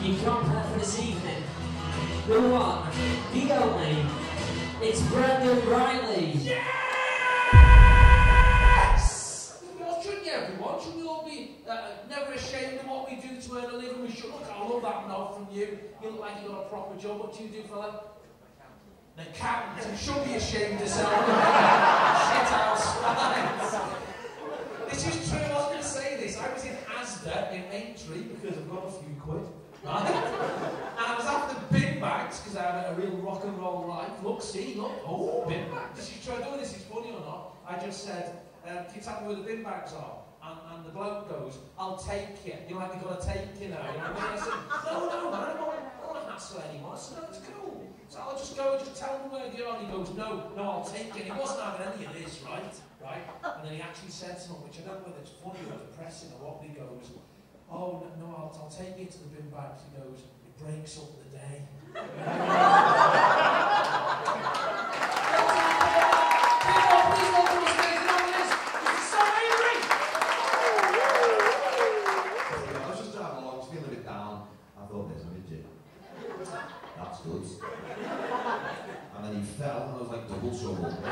You compare for this evening. The one, the only, it's Brendan Riley. Yes! Well, shouldn't you, everyone? Shouldn't you all be never ashamed of what we do to earn a living? We should. Look, I love that nod from you. You look like you got a proper job. What do you do, fella? An accountant. You should be ashamed of yourself. Shit house. This is true. I was going to say this. I was in Asda in Aintree because I've got a few quid. Right? And I was after bin bags because I had a real rock and roll life. Look, see, look. Oh, bin bags. This is true. I don't know if this is funny or not. I just said, can you tell me where the bin bags are? And the bloke goes, I'll take you. You know, like, you've got to take you now. You know what I mean? I said, no, man, I don't want to hassle anyone. I said, no, it's cool. So I'll just go and just tell them where they are. And he goes, no, I'll take you. And he wasn't having any of this, right? And then he actually said something, which I don't know whether it's funny or depressing or what, but he goes, oh, no, I'll take you to the bin bags. He goes, it breaks up the day. Please welcome us, ladies and gentlemen, Mr. Sam Avery. I was just driving along, I was feeling a bit down. I thought, there's a midget. That's good. And then he fell, and I was like, double trouble. Living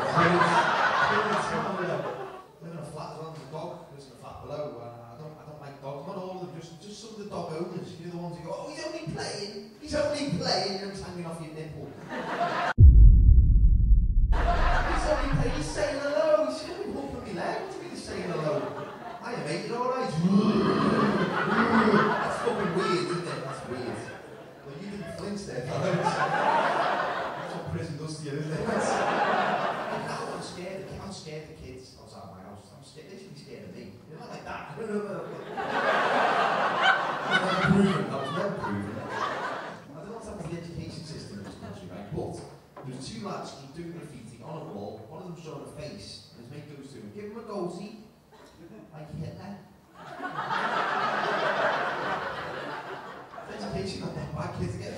in a flat as well as a dog. There's a flat below. I don't like dogs. Not all of them, just some of the dog owners. You know, the ones who go, oh, he's only playing. He's only playing. You're just hanging off your nipple. He's only playing. He's saying hello. He's only humping me leg. What do you mean he's saying hello? Hiya, mate. You alright? That's fucking weird, isn't it? That's weird. Well, you didn't flinch there, fellas. That's what prison does to you, isn't it? I'm scared. I'm scared of kids outside my house. I'm scared. They should be scared of me. You're not like that. I was never proven. I was never proven. I don't know what's happened to the education system in this country, right? But there's two lads doing graffiti on a wall. One of them's showing a face, and his mate goes to him, give him a goatee, like Hitler. Education not that bad, kids get